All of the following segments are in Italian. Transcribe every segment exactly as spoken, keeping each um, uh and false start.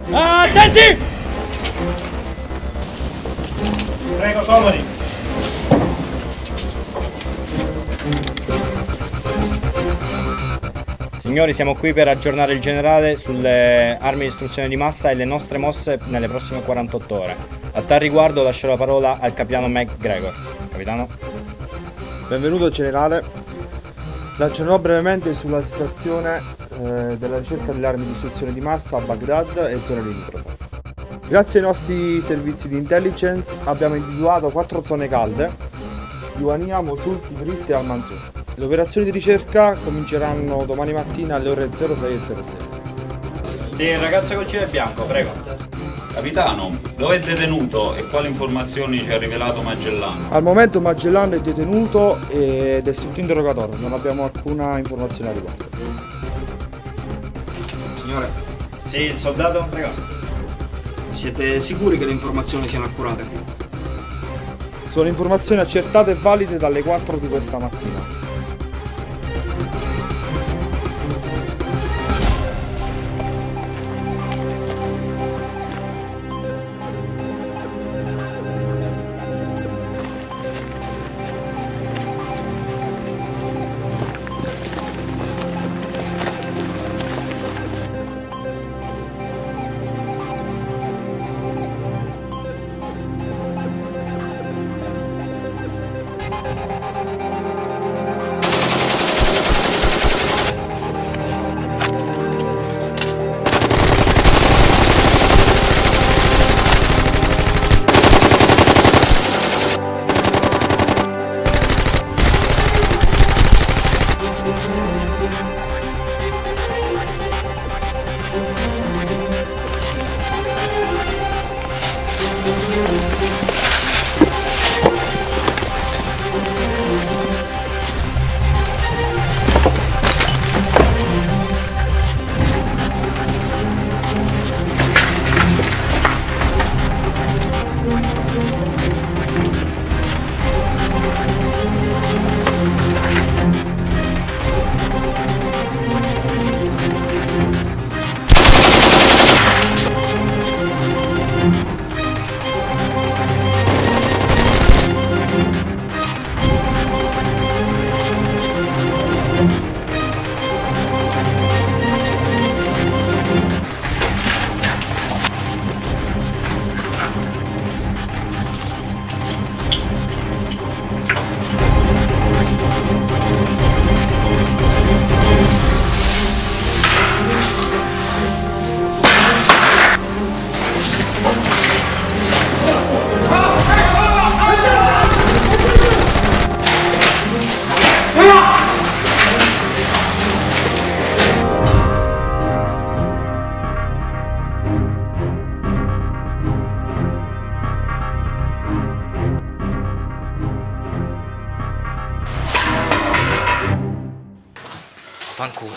Attenti! Prego, comodi. Signori, siamo qui per aggiornare il generale sulle armi di distruzione di massa e le nostre mosse nelle prossime quarantotto ore. A tal riguardo lascio la parola al capitano McGregor. Capitano? Benvenuto generale. L'aggiornerò brevemente sulla situazione eh, della ricerca delle armi di distruzione di massa a Baghdad e zone limitrofe. Grazie ai nostri servizi di intelligence abbiamo individuato quattro zone calde: Iwania, Mosul, Tikrit e Al-Mansur. Le operazioni di ricerca cominceranno domani mattina alle ore zero sei e zero zero. Sì, il ragazzo col gilet bianco, prego. Capitano, dove è detenuto e quali informazioni ci ha rivelato Magellan? Al momento Magellan è detenuto ed è sotto interrogatorio, non abbiamo alcuna informazione a riguardo. Signore, Sì, il soldato, prego. siete sicuri che le informazioni siano accurate? Sono informazioni accertate e valide dalle quattro di questa mattina. Fanculo.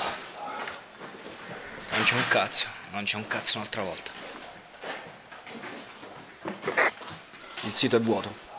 Non c'è un cazzo, non c'è un cazzo un'altra volta. Il sito è vuoto.